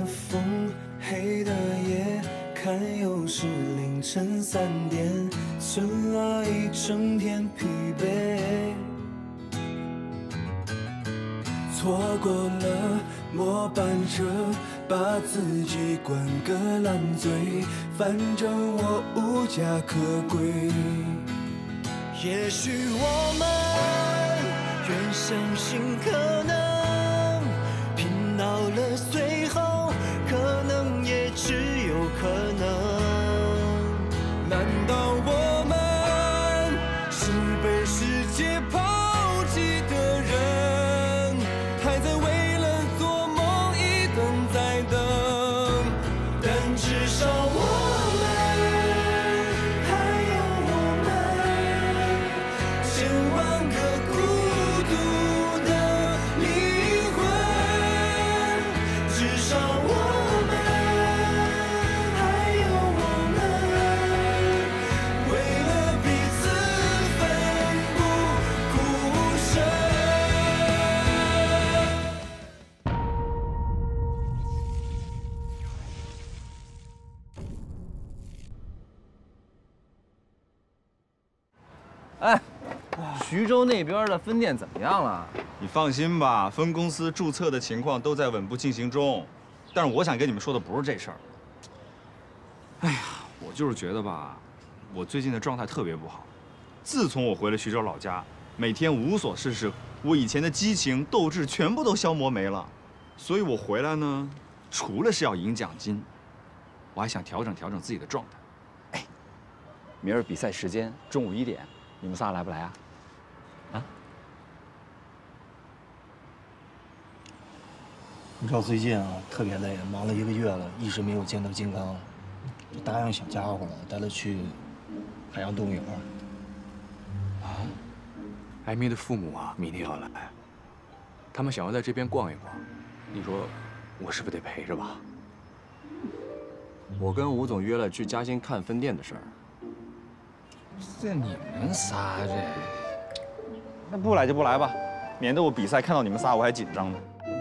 风，黑的夜，看又是凌晨3点，存了一整天疲惫，错过了末班车，把自己灌个烂醉，反正我无家可归。也许我们愿相信可能，拼到了最后，可能也只有可能。难道我们是被世界抛弃的人，还在为了做梦一等再等？但至少我们还有我们千万个孤独的灵魂，至少我们还有我们，为了彼此奋不顾身。 哎，徐州那边的分店怎么样了？ 你放心吧，分公司注册的情况都在稳步进行中。但是我想跟你们说的不是这事儿。哎呀，我就是觉得吧，我最近的状态特别不好。自从我回了徐州老家，每天无所事事，我以前的激情、斗志全部都消磨没了。所以我回来呢，除了是要赢奖金，我还想调整调整自己的状态。 哎，明儿比赛时间中午1点，你们仨来不来啊？啊？ 你知道最近啊特别累，忙了1个月了，一直没有见到金刚，就答应小家伙了，带他去海洋动物园。 啊，艾米的父母啊，明天要来，他们想要在这边逛一逛，你说我是不是得陪着吧？ 我跟吴总约了去嘉兴看分店的事儿。 这你们仨这， 那不来就不来吧，免得我比赛看到你们仨我还紧张呢。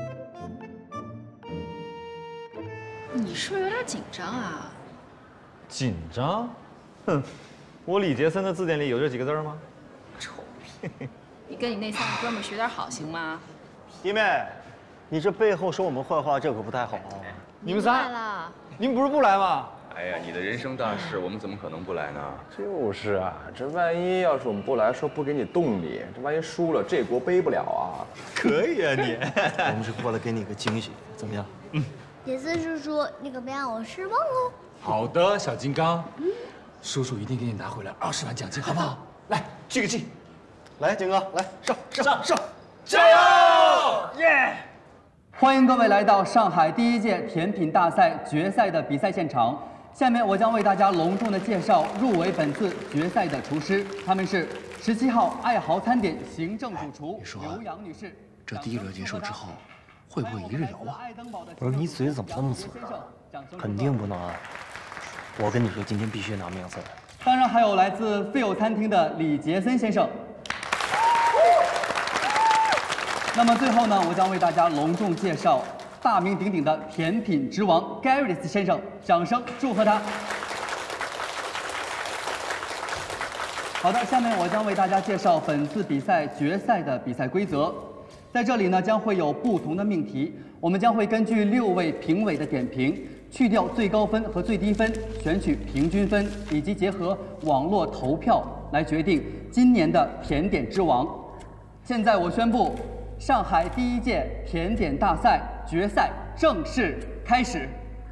你是不是有点紧张啊？ 紧张？哼，我李杰森的字典里有这几个字吗？ 臭屁！你跟你那3个哥们学点好行吗？ 弟妹，你这背后说我们坏话，这可不太好啊。 你们仨，你们不是不来吗？ 哎呀，你的人生大事，我们怎么可能不来呢？ 就是啊，这万一要是我们不来，说不给你动力，这万一输了，这锅背不了啊。 可以啊你， 我们是过来给你个惊喜，怎么样？ 杰森叔叔，你可别让我失望哦。 好的，小金刚，叔叔一定给你拿回来20万奖金，好不好？来，聚个气。 来，景哥，来上， 加油！ 耶！欢迎各位来到上海第1届甜品大赛决赛的比赛现场。下面我将为大家隆重的介绍入围本次决赛的厨师，他们是17号爱豪餐点行政主厨刘洋女士。 这第1轮结束之后，会不会一日游啊？ 不是你嘴怎么那么损啊？肯定不能啊！我跟你说，今天必须拿名次。 当然还有来自 Phil 餐厅的李杰森先生。那么最后呢，我将为大家隆重介绍大名鼎鼎的甜品之王 Garris 先生，掌声祝贺他。好的，下面我将为大家介绍本次比赛决赛的比赛规则。在这里呢，将会有不同的命题，我们将会根据6位评委的点评，去掉最高分和最低分，选取平均分，以及结合网络投票来决定今年的甜点之王。现在我宣布，上海第1届甜点大赛决赛正式开始。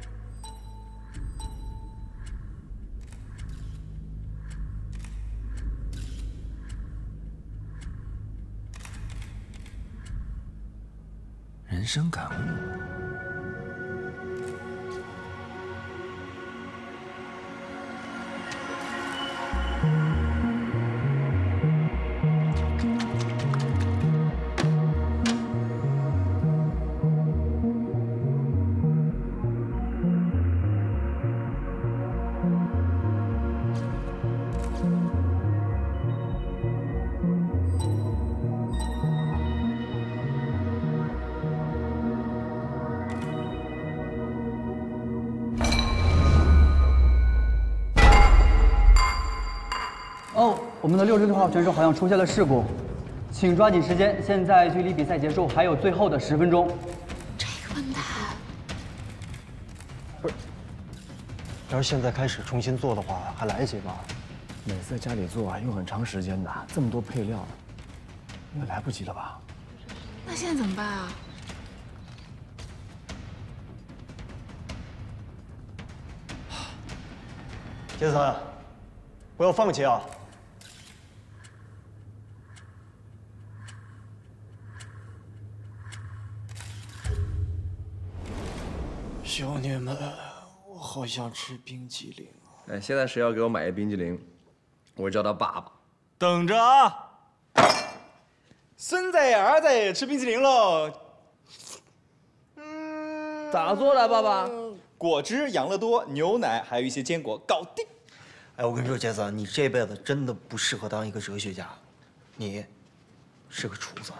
人生感悟。 我们的66号选手好像出现了事故，请抓紧时间，现在距离比赛结束还有最后的10分钟。 这个笨蛋！ 不是，要是现在开始重新做的话，还来得及吗？ 每次在家里做啊，用很长时间的，这么多配料，应该来不及了吧？ 那现在怎么办啊？ 杰森，不要放弃啊！ 兄弟们，我好想吃冰激凌啊！ 哎，现在谁要给我买一冰激凌，我叫他爸爸。 等着啊！孙子儿子吃冰淇淋喽！ 咋做的，爸爸？ 果汁、养乐多、牛奶，还有一些坚果，搞定。 哎，我跟你说，杰森，你这辈子真的不适合当一个哲学家，你是个厨子。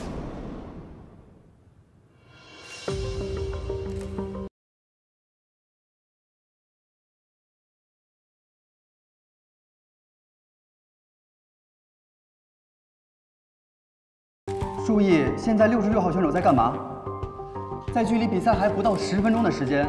注意，现在66号选手在干嘛？在距离比赛还不到10分钟的时间。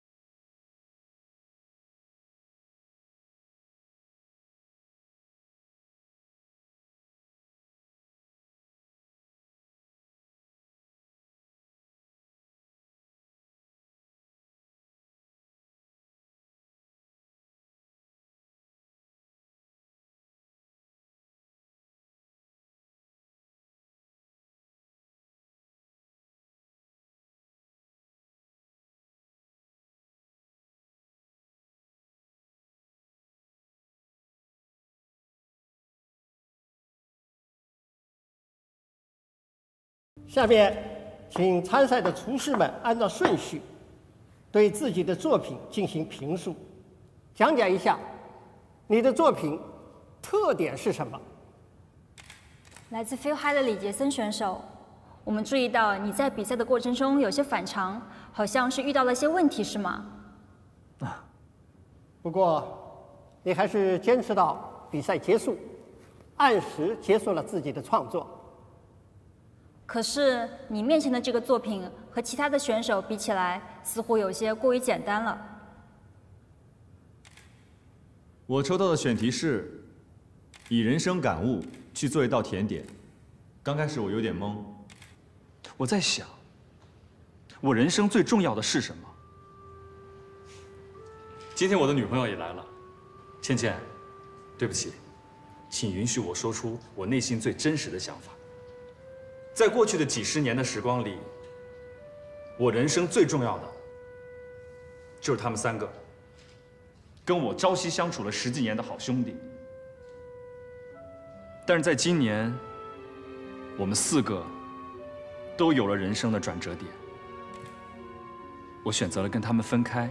下面，请参赛的厨师们按照顺序，对自己的作品进行评述，讲解一下你的作品特点是什么。 来自 Feel High 的李杰森选手，我们注意到你在比赛的过程中有些反常，好像是遇到了一些问题，是吗？ 不过，你还是坚持到比赛结束，按时结束了自己的创作。 可是你面前的这个作品和其他的选手比起来，似乎有些过于简单了。 我抽到的选题是以人生感悟去做一道甜点。刚开始我有点懵，我在想，我人生最重要的是什么？今天我的女朋友也来了，倩倩，对不起，请允许我说出我内心最真实的想法。在过去的几十年的时光里，我人生最重要的就是他们3个，跟我朝夕相处了10几年的好兄弟。但是在今年，我们4个都有了人生的转折点，我选择了跟他们分开，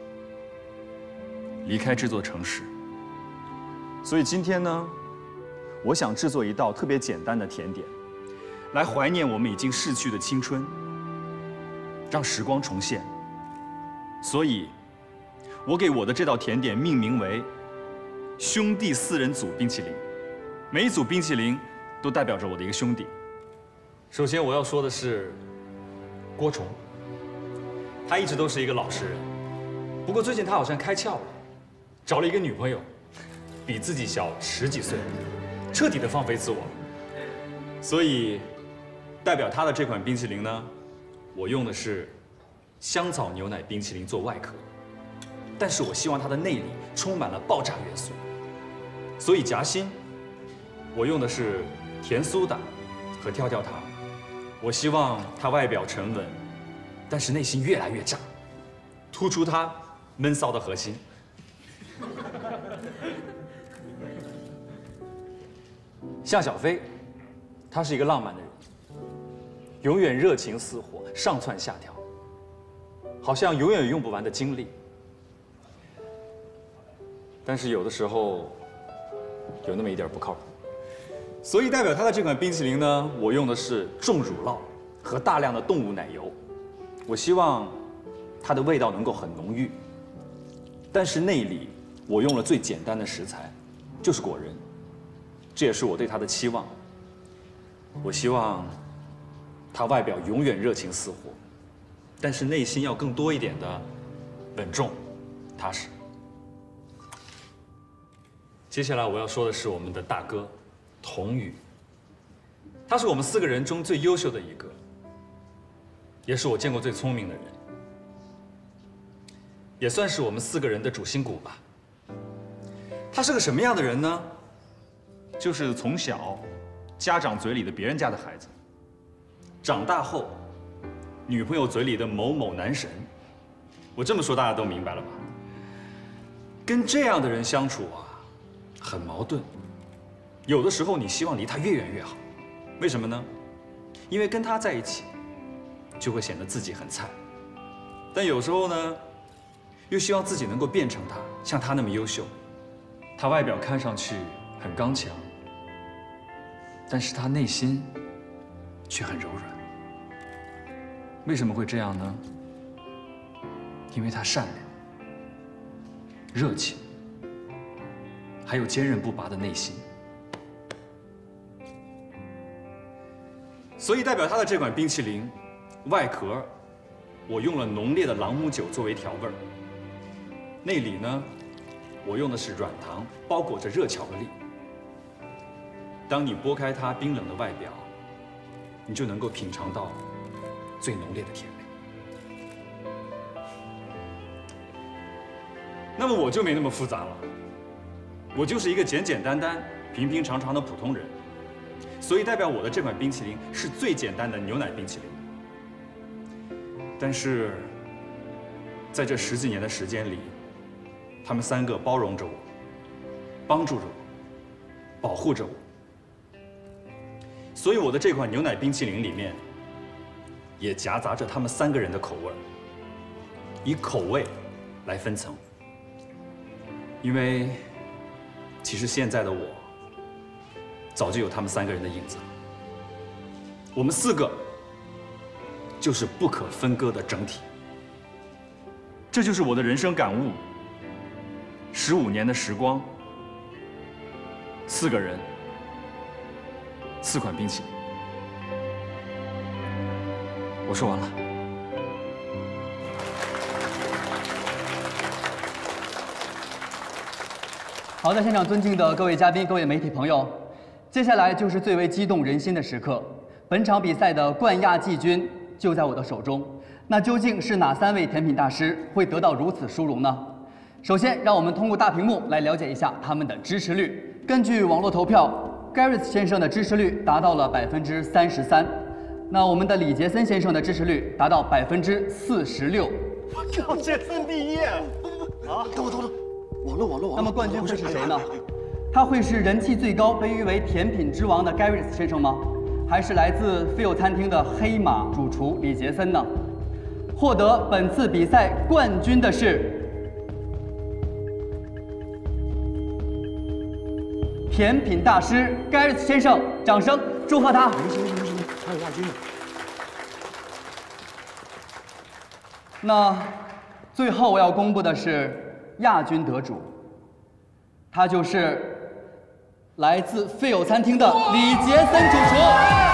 离开这座城市。所以今天呢，我想制作一道特别简单的甜点，来怀念我们已经逝去的青春，让时光重现。所以，我给我的这道甜点命名为“兄弟4人组冰淇淋”，每一组冰淇淋都代表着我的一个兄弟。首先我要说的是郭崇，他一直都是一个老实人，不过最近他好像开窍了，找了一个女朋友，比自己小10几岁，彻底的放飞自我了。所以，代表他的这款冰淇淋呢，我用的是香草牛奶冰淇淋做外壳，但是我希望它的内里充满了爆炸元素，所以夹心我用的是甜苏打和跳跳糖。我希望它外表沉稳，但是内心越来越炸，突出它闷骚的核心。向小飞，他是一个浪漫的人，永远热情似火，上蹿下跳，好像永远有用不完的精力。但是有的时候，有那么一点不靠谱。所以代表它的这款冰淇淋呢，我用的是重乳酪和大量的动物奶油。我希望它的味道能够很浓郁，但是内里我用了最简单的食材，就是果仁。 这也是我对他的期望。我希望他外表永远热情似火，但是内心要更多一点的稳重、踏实。接下来我要说的是我们的大哥童宇，他是我们4个人中最优秀的一个，也是我见过最聪明的人，也算是我们4个人的主心骨吧。他是个什么样的人呢？就是从小家长嘴里的别人家的孩子，长大后女朋友嘴里的某某男神。我这么说大家都明白了吧？跟这样的人相处啊，很矛盾。有的时候你希望离他越远越好，为什么呢？因为跟他在一起，就会显得自己很菜。但有时候呢，又希望自己能够变成他，像他那么优秀。他外表看上去很刚强，但是他内心却很柔软。为什么会这样呢？因为他善良、热情，还有坚韧不拔的内心。所以代表他的这款冰淇淋，外壳我用了浓烈的朗姆酒作为调味儿，内里呢，我用的是软糖包裹着热巧克力。当你剥开它冰冷的外表，你就能够品尝到最浓烈的甜味。那么我就没那么复杂了，我就是一个简简单单、平平常常的普通人，所以代表我的这款冰淇淋是最简单的牛奶冰淇淋。但是，在这10几年的时间里，他们3个包容着我，帮助着我，保护着我。所以我的这款牛奶冰淇淋里面，也夹杂着他们3个人的口味，以口味来分层。因为其实现在的我，早就有他们3个人的影子了。我们4个就是不可分割的整体。这就是我的人生感悟。15年的时光，4个人，4款冰淇淋。我说完了。 好的，现场尊敬的各位嘉宾、各位媒体朋友，接下来就是最为激动人心的时刻。本场比赛的冠亚季军就在我的手中。那究竟是哪3位甜品大师会得到如此殊荣呢？首先，让我们通过大屏幕来了解一下他们的支持率。根据网络投票，Gareth 先生的支持率达到了33%，那我们的李杰森先生的支持率达到46%。 靠，杰森第一！啊，等，网络。 那么冠军会是谁呢？他会是人气最高、被誉为甜品之王的 Gareth 先生吗？还是来自 Phil 餐厅的黑马主厨李杰森呢？获得本次比赛冠军的是甜品大师 Gareth 先生，掌声祝贺他！ 行，他有亚军。 那最后我要公布的是亚军得主，他就是来自 Phil 餐厅的李杰森主厨。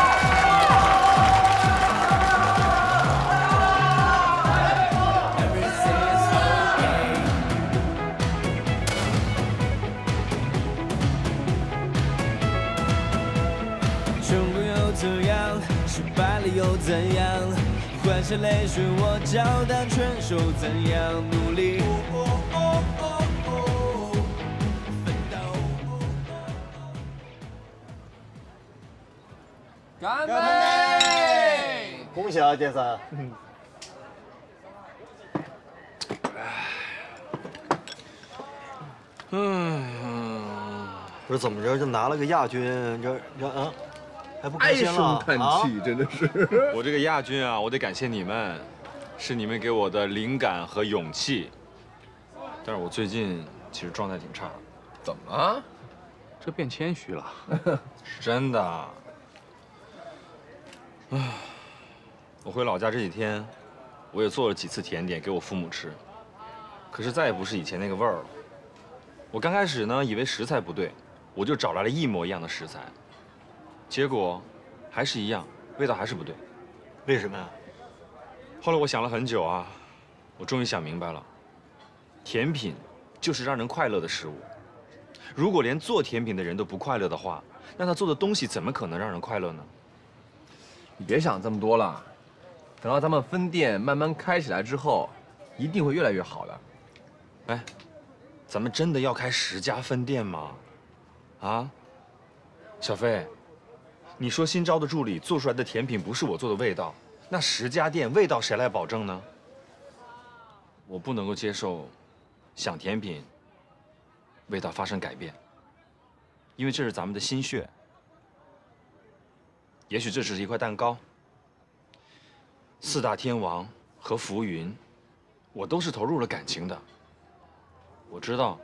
失败了又怎样？换下泪水，我照单全收，怎样努力？ 干杯！ 恭喜啊，杰森！ 不是怎么着，就拿了个亚军，这啊，还不开心了？ 唉声叹气，真的是。 我这个亚军啊，我得感谢你们，是你们给我的灵感和勇气。但是我最近其实状态挺差。 怎么了？这变谦虚了？ 真的。唉，我回老家这几天，我也做了几次甜点给我父母吃，可是再也不是以前那个味儿了。我刚开始呢，以为食材不对， 我就找来了一模一样的食材，结果还是一样，味道还是不对。 为什么呀？ 后来我想了很久啊，我终于想明白了，甜品就是让人快乐的食物。如果连做甜品的人都不快乐的话，那他做的东西怎么可能让人快乐呢？ 你别想这么多了，等到咱们分店慢慢开起来之后，一定会越来越好的。 哎，咱们真的要开10家分店吗？啊，小飞，你说新招的助理做出来的甜品不是我做的味道，那10家店味道谁来保证呢？我不能够接受想甜品味道发生改变，因为这是咱们的心血。也许这只是一块蛋糕，4大天王和浮云，我都是投入了感情的。我知道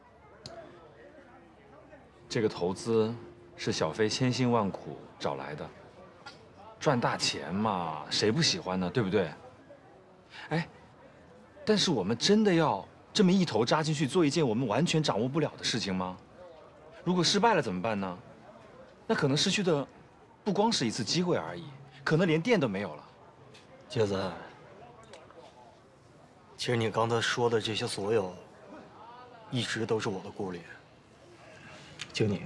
这个投资是小飞千辛万苦找来的，赚大钱嘛，谁不喜欢呢？对不对？哎，但是我们真的要这么一头扎进去做一件我们完全掌握不了的事情吗？如果失败了怎么办呢？那可能失去的不光是一次机会而已，可能连店都没有了。 杰森，其实你刚才说的这些所有，一直都是我的顾虑。敬你一个。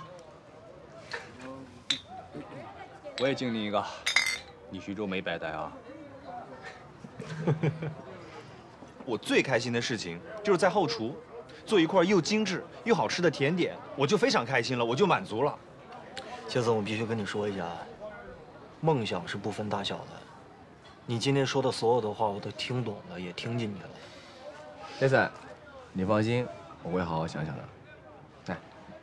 我也敬你一个，你徐州没白待啊。 我最开心的事情就是在后厨做一块又精致又好吃的甜点，我就非常开心了，我就满足了。 杰森，我必须跟你说一下，梦想是不分大小的。你今天说的所有的话，我都听懂了，也听进去了。 杰森，你放心，我会好好想想的。来，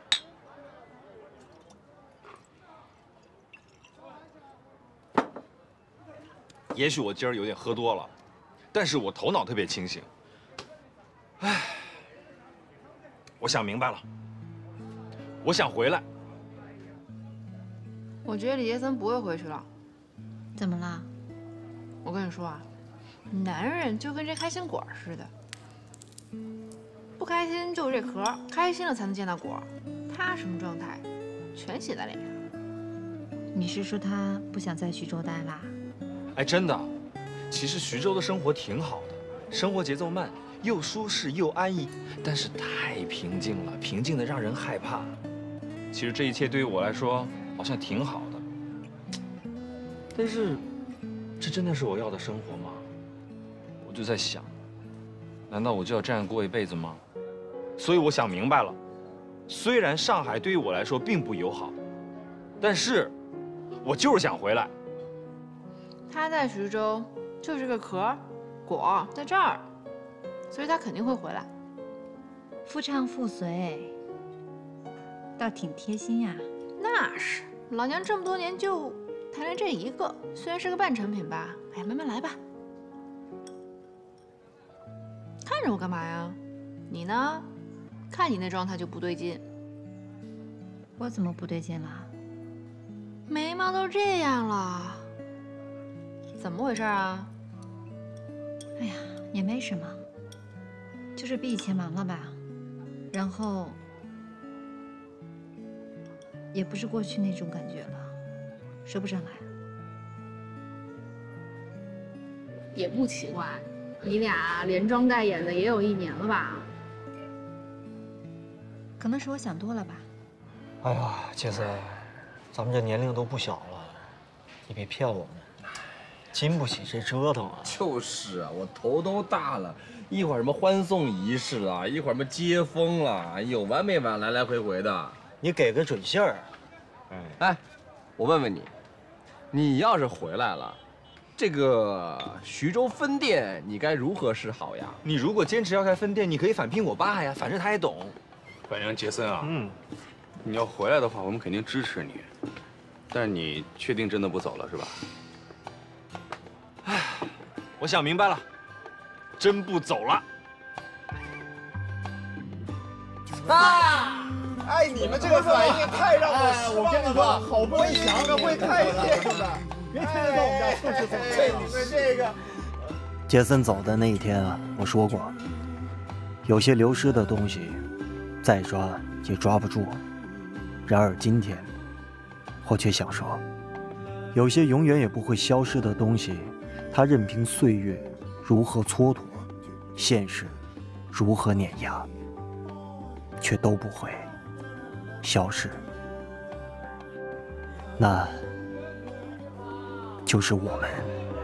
也许我今儿有点喝多了，但是我头脑特别清醒。唉，我想明白了，我想回来。 我觉得李杰森不会回去了。 怎么了？ 我跟你说啊，男人就跟这开心果似的，不开心就是这壳，开心了才能见到果。他什么状态，全写在脸上。 你是说他不想在徐州待啦？ 哎，真的，其实徐州的生活挺好的，生活节奏慢，又舒适又安逸，但是太平静了，平静的让人害怕。其实这一切对于我来说好像挺好的，但是这真的是我要的生活吗？我就在想，难道我就要这样过一辈子吗？所以我想明白了，虽然上海对于我来说并不友好，但是我就是想回来。 他在徐州就是个壳，果在这儿，所以他肯定会回来。 夫唱妇随，倒挺贴心呀。 那是，老娘这么多年就谈了这一个，虽然是个半成品吧，哎呀，慢慢来吧。看着我干嘛呀？你呢？看你那状态就不对劲。 我怎么不对劲了？ 眉毛都这样了，怎么回事啊？ 哎呀，也没什么，就是比以前忙了吧，然后也不是过去那种感觉了，说不上来。 也不奇怪，你俩连装带演的也有1年了吧？ 可能是我想多了吧。 哎呀，杰森，咱们这年龄都不小了，你别骗我们，经不起这折腾啊！ 就是啊，我头都大了，一会儿什么欢送仪式了，一会儿什么接风了，有完没完，来来回回的。 你给个准信儿。 哎，我问问你，你要是回来了，这个徐州分店你该如何是好呀？ 你如果坚持要开分店，你可以反聘我爸呀，反正他也懂。 反正杰森啊，你要回来的话，我们肯定支持你。但是你确定真的不走了是吧？ 唉，我想明白了，真不走了。 啊！哎，你们这个反应太让我失望了！我跟你说，好不容易想着会开心的，没听得到我们家故事怎么？你们这个。 杰森走的那一天啊，我说过，有些流失的东西，再抓也抓不住。 然而今天，我却想说，有些永远也不会消失的东西，它任凭岁月如何蹉跎，现实如何碾压，却都不会消失。那就是我们。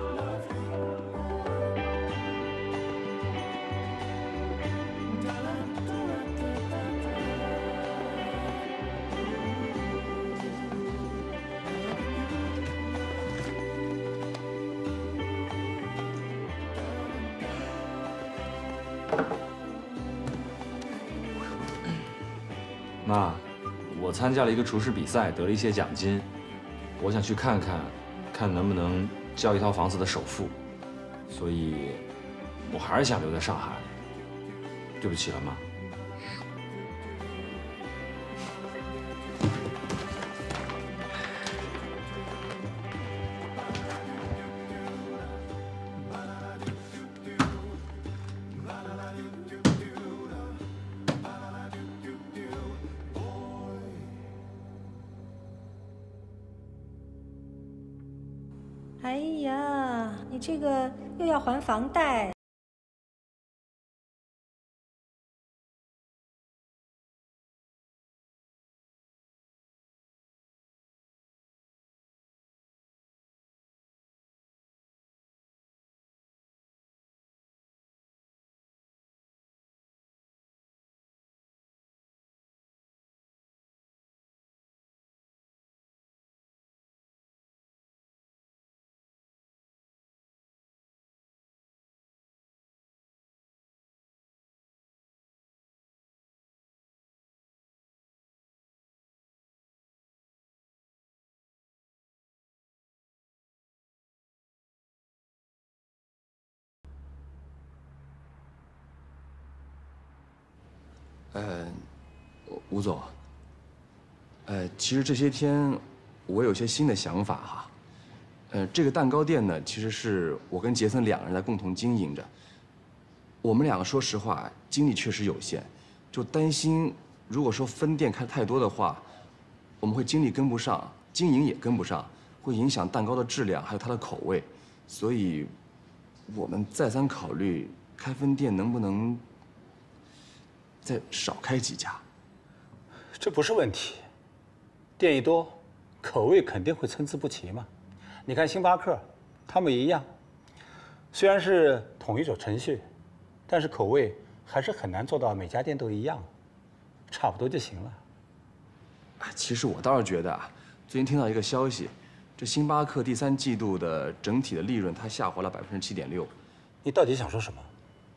妈，我参加了一个厨师比赛，得了一些奖金，我想去看看，看能不能交一套房子的首付，所以，我还是想留在上海。对不起了，妈。 哎呀，你这个又要还房贷。 吴总，其实这些天我有些新的想法哈。这个蛋糕店呢，其实是我跟杰森两个人在共同经营着。我们两个说实话，精力确实有限，就担心如果说分店开太多的话，我们会精力跟不上，经营也跟不上，会影响蛋糕的质量还有它的口味。所以，我们再三考虑开分店能不能再少开几家。 这不是问题，店一多，口味肯定会参差不齐嘛。你看星巴克，他们也一样，虽然是同一种程序，但是口味还是很难做到每家店都一样，差不多就行了。 其实我倒是觉得啊，最近听到一个消息，这星巴克第3季度的整体的利润它下滑了7.6%。 你到底想说什么？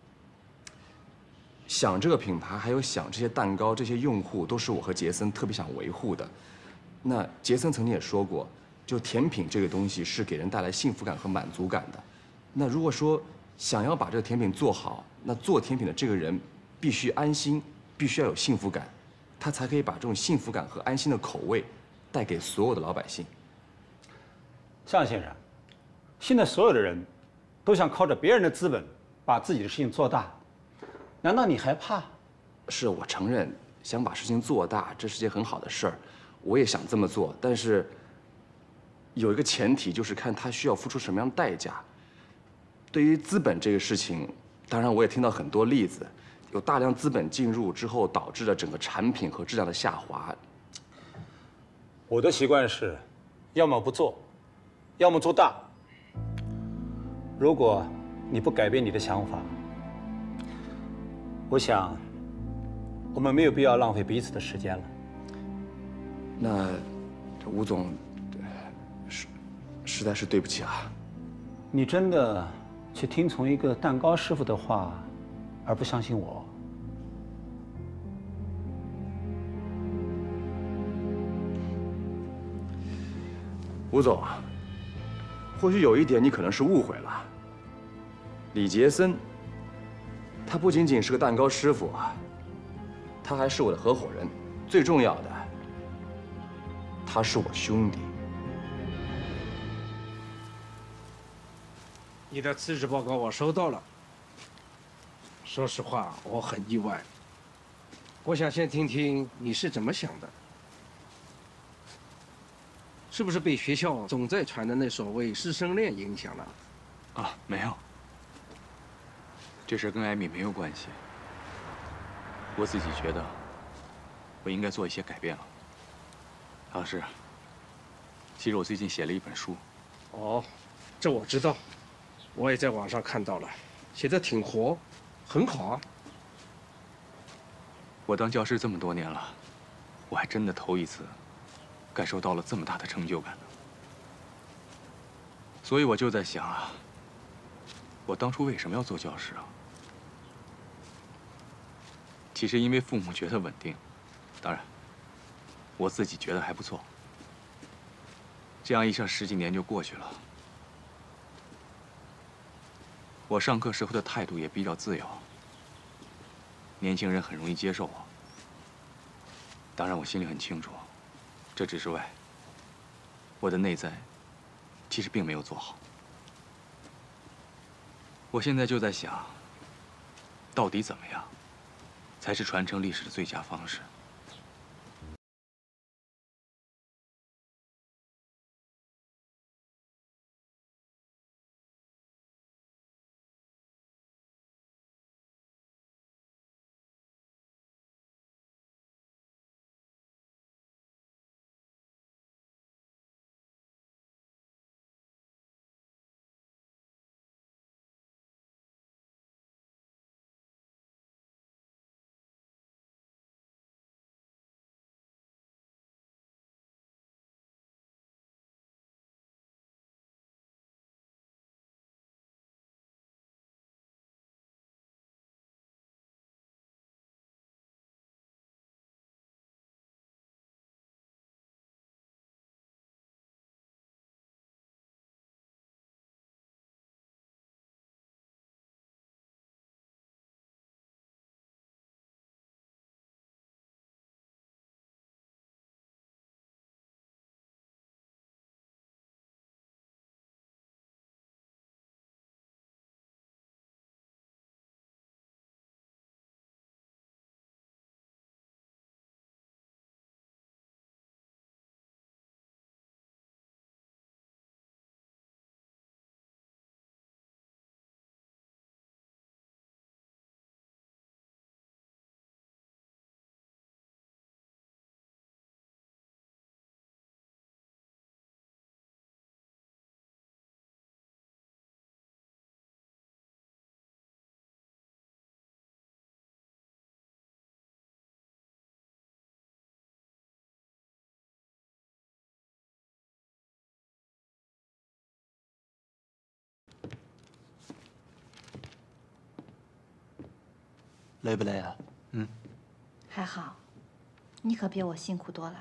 想这个品牌，还有想这些蛋糕、这些用户，都是我和杰森特别想维护的。那杰森曾经也说过，就甜品这个东西是给人带来幸福感和满足感的。那如果说想要把这个甜品做好，那做甜品的这个人必须安心，必须要有幸福感，他才可以把这种幸福感和安心的口味带给所有的老百姓。 向先生，现在所有的人都想靠着别人的资本把自己的事情做大，难道你还怕？ 是我承认，想把事情做大，这是件很好的事儿，我也想这么做，但是有一个前提，就是看他需要付出什么样的代价。对于资本这个事情，当然我也听到很多例子，有大量资本进入之后，导致了整个产品和质量的下滑。 我的习惯是，要么不做，要么做大。如果你不改变你的想法，我想我们没有必要浪费彼此的时间了。 那这吴总，实在是对不起啊。 你真的去听从一个蛋糕师傅的话，而不相信我？ 吴总，或许有一点你可能是误会了。李杰森，他不仅仅是个蛋糕师傅啊，他还是我的合伙人，最重要的，他是我兄弟。 你的辞职报告我收到了。说实话，我很意外。我想先听听你是怎么想的。 是不是被学校总在传的那所谓师生恋影响了？ 啊，没有。这事跟艾米没有关系。我自己觉得，我应该做一些改变了。唐老师，其实我最近写了一本书。 哦，这我知道，我也在网上看到了，写的挺活，很好啊。 我当教师这么多年了，我还真的头一次感受到了这么大的成就感呢。所以我就在想啊，我当初为什么要做教师啊？其实因为父母觉得稳定，当然，我自己觉得还不错。这样一上10几年就过去了。我上课时候的态度也比较自由，年轻人很容易接受我。当然，我心里很清楚，这只是外，我的内在其实并没有做好。我现在就在想，到底怎么样才是传承历史的最佳方式？ 累不累啊？ 还好，你可比我辛苦多了。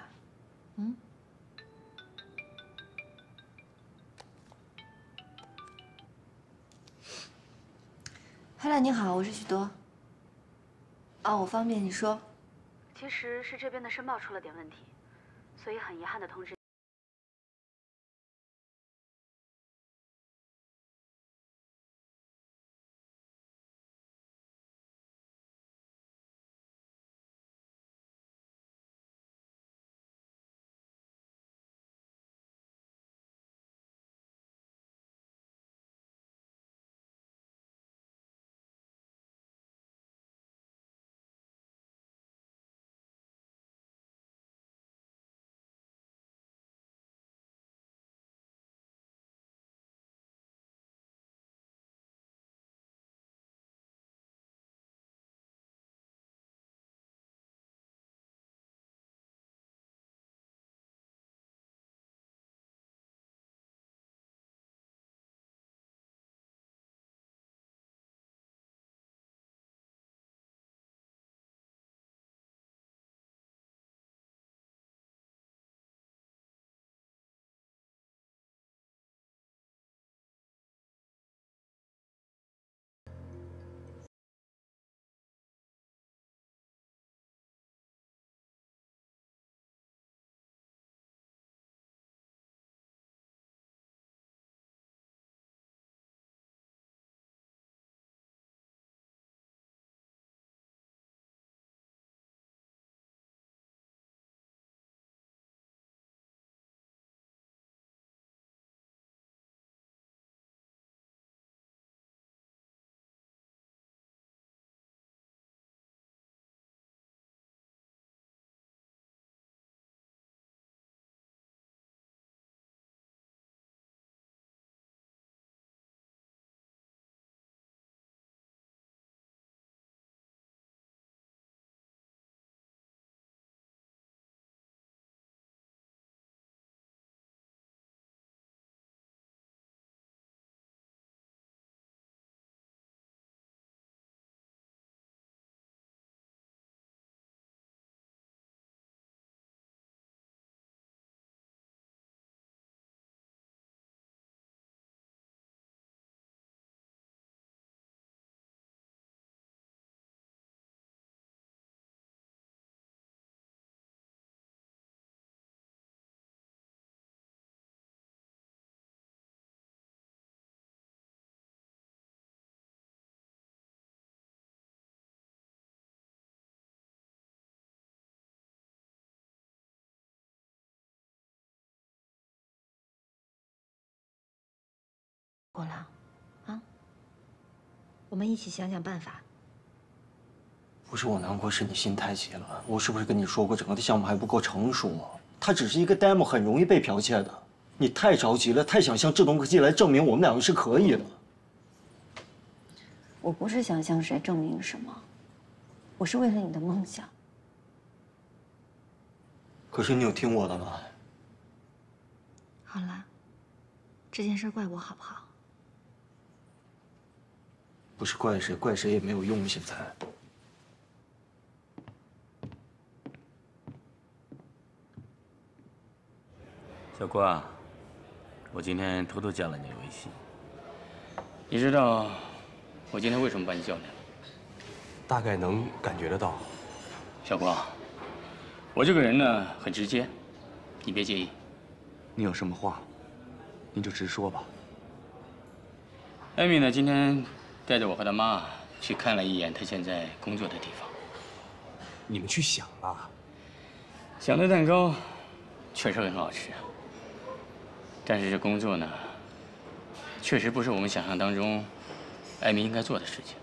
海兰你好，我是许多。哦，我方便你说。 其实是这边的申报出了点问题，所以很遗憾的通知。 过了，啊，我们一起想想办法。 不是我难过，是你心太急了。我是不是跟你说过，整个的项目还不够成熟？它只是一个 demo， 很容易被剽窃的。你太着急了，太想向智动科技来证明我们两个是可以的。 我不是想向谁证明什么，我是为了你的梦想。 可是你有听我的吗？ 好了，这件事怪我好不好？ 不是怪谁，怪谁也没有用。现在。 小郭，我今天偷偷加了你的微信。你知道我今天为什么把你叫来了？ 大概能感觉得到。 小郭，我这个人呢很直接，你别介意。 你有什么话，你就直说吧。 艾米呢，今天带着我和她妈去看了一眼她现在工作的地方。 你们去想啊？ 想的蛋糕确实很好吃。 但是这工作呢，确实不是我们想象当中艾米应该做的事情。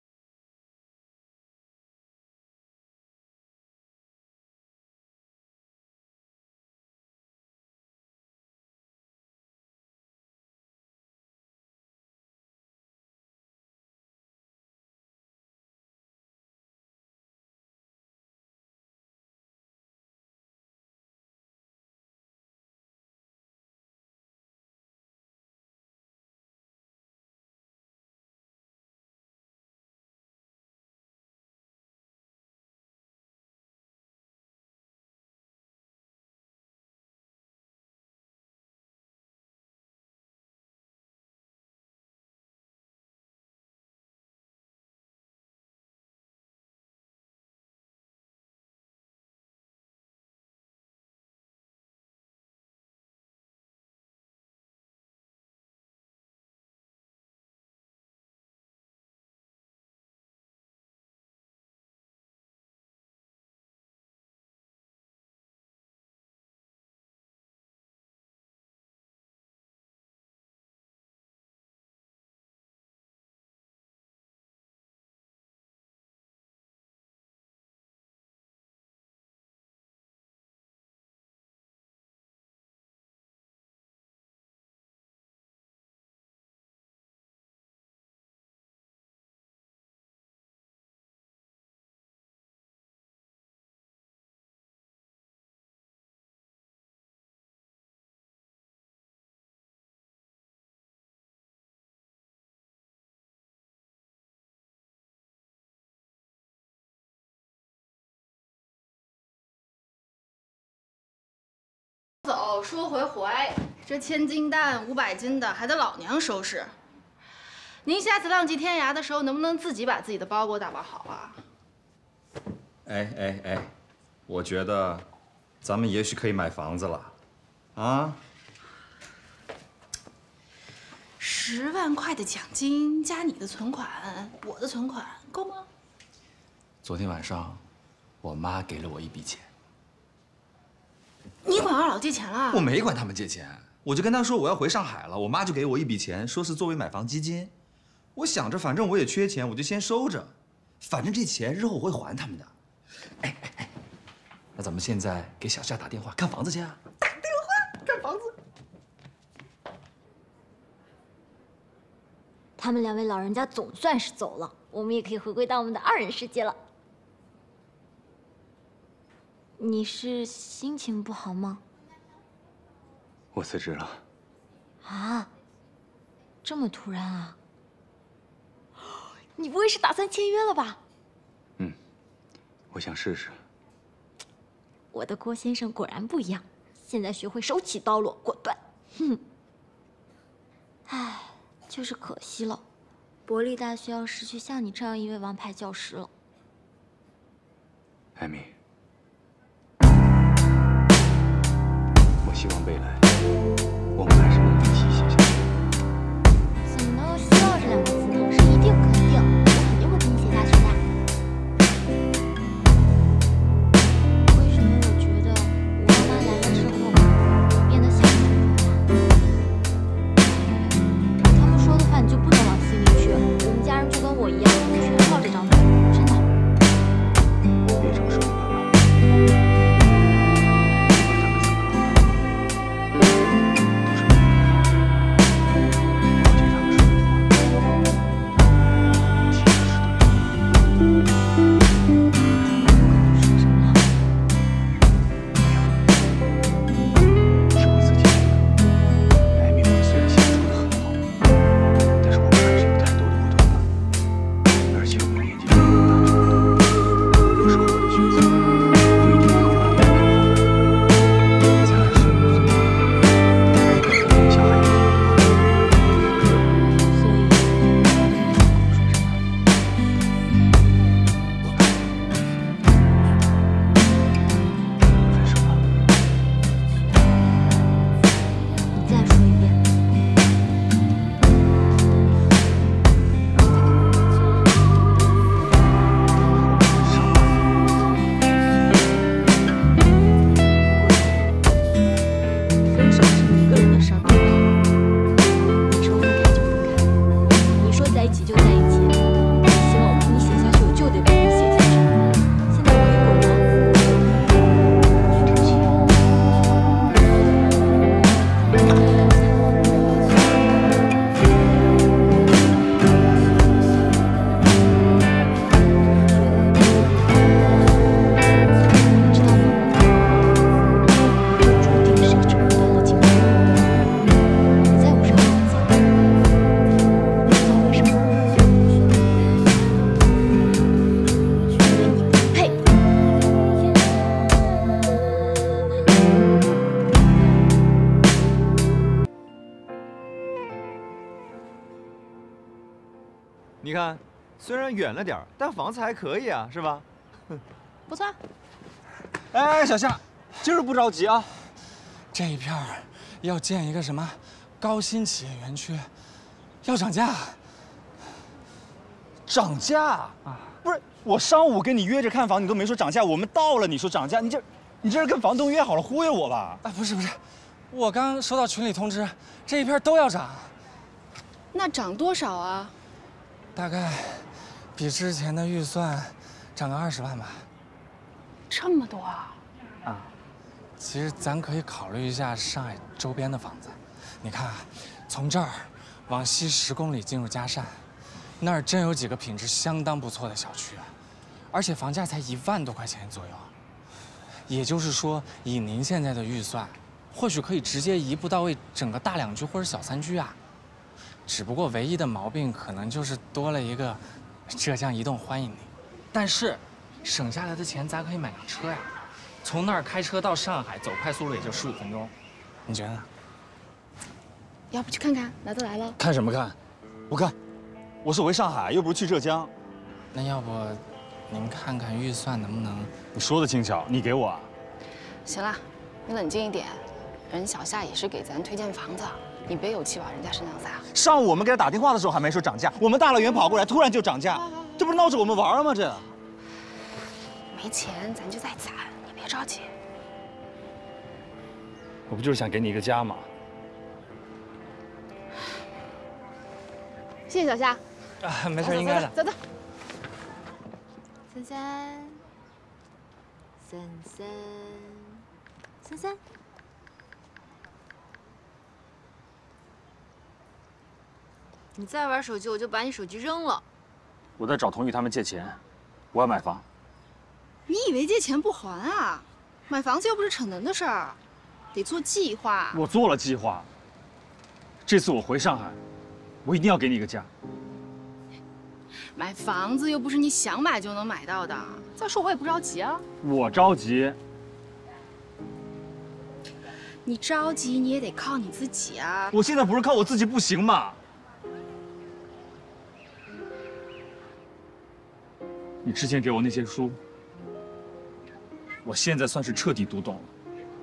走，说回，这千斤担500斤的还得老娘收拾。您下次浪迹天涯的时候，能不能自己把自己的包给我打包好啊？ 哎，我觉得咱们也许可以买房子了，啊 ？10万块的奖金加你的存款，我的存款够吗？ 昨天晚上，我妈给了我一笔钱。 你管二老借钱了？ 我没管他们借钱，我就跟他说我要回上海了，我妈就给我一笔钱，说是作为买房基金。我想着反正我也缺钱，我就先收着，反正这钱日后我会还他们的。哎，那咱们现在给小夏打电话看房子去啊？ 打电话看房子。 他们2位老人家总算是走了，我们也可以回归到我们的2人世界了。 你是心情不好吗？ 我辞职了。 啊，这么突然啊！你不会是打算签约了吧？ 嗯，我想试试。 我的郭先生果然不一样，现在学会手起刀落，果断。哼。唉，就是可惜了，伯利大学要失去像你这样一位王牌教师了。 艾米。 我希望未来我们还是能一起写下去。 怎么能有需要这2个字呢？是一定肯定，我肯定会跟你写下去的。为什么我觉得我妈妈来了之后变得像女人了？他们说你看，虽然远了点儿，但房子还可以啊，是吧？ 不错。 哎，小夏，今儿不着急啊。 这一片要建一个什么高新企业园区，要涨价。 涨价啊？不是，我上午跟你约着看房，你都没说涨价，我们到了你说涨价，你这是跟房东约好了忽悠我吧？ 啊，不是，我刚收到群里通知，这一片都要涨。 那涨多少啊？ 大概比之前的预算涨个20万吧。 这么多啊？ 啊，其实咱可以考虑一下上海周边的房子。你看啊，从这儿往西10公里进入嘉善，那儿真有几个品质相当不错的小区啊，而且房价才1万多块钱左右。也就是说，以您现在的预算，或许可以直接一步到位整个大2居或者小3居啊。只不过唯一的毛病可能就是多了一个浙江移动欢迎你，但是省下来的钱咱可以买辆车呀，从那儿开车到上海走快速路也就15分钟，你觉得呢？ 要不去看看？来都来了。 看什么看？不看，我是回上海，又不是去浙江。 那要不您看看预算能不能？ 你说的轻巧，你给我啊？ 行了，你冷静一点，人小夏也是给咱推荐房子。你别有气往人家身上撒。 上午我们给他打电话的时候还没说涨价，我们大老远跑过来，突然就涨价，这不是闹着我们玩吗？这没钱咱就再攒，你别着急。 我不就是想给你一个家吗？ 谢谢小夏。 啊，没事，应该的。 走走。 三，你再玩手机，我就把你手机扔了。 我在找童宇他们借钱，我要买房。 你以为借钱不还啊？买房子又不是逞能的事儿，得做计划。 我做了计划。这次我回上海，我一定要给你一个家。 买房子又不是你想买就能买到的。再说我也不着急啊。 我着急。 你着急你也得靠你自己啊。 我现在不是靠我自己不行吗？你之前给我那些书，我现在算是彻底读懂了。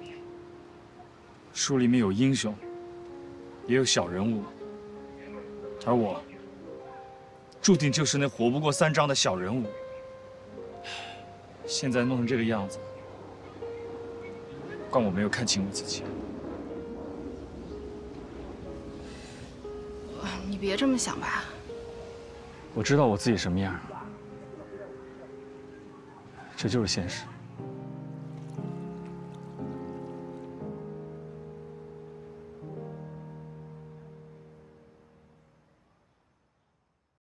书里面有英雄，也有小人物，而我注定就是那活不过3章的小人物。现在弄成这个样子，怪我没有看清我自己。 你别这么想吧。 我知道我自己什么样，这就是现实。